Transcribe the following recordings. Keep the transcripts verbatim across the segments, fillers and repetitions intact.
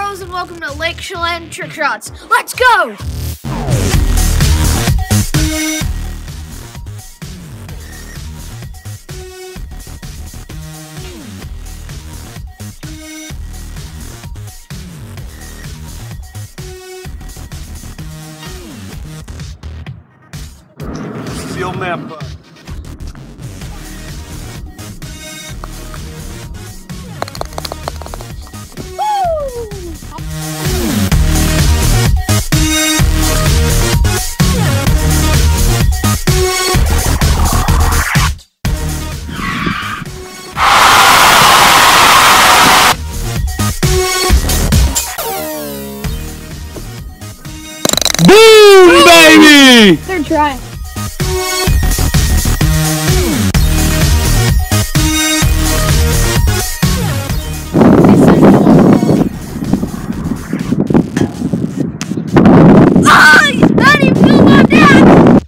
bros, and welcome to Lake Chelan Trick Shots. Let's go! Steel map. Boom, baby! Third try. Ah! How do you feel about that?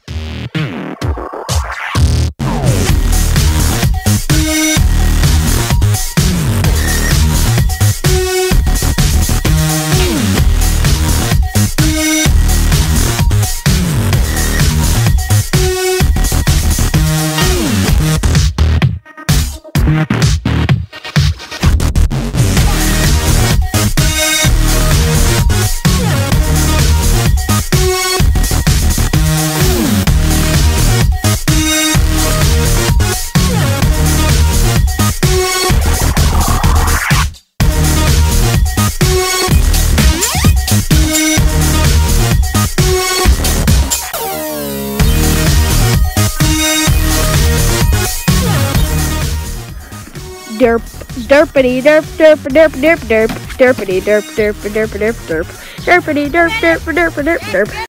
Derp, derpity, derp, derp, derp, derp, derp, derpity, derp, derp, derp, derp, derp, derpity, derp, derp, derp, derp, derp.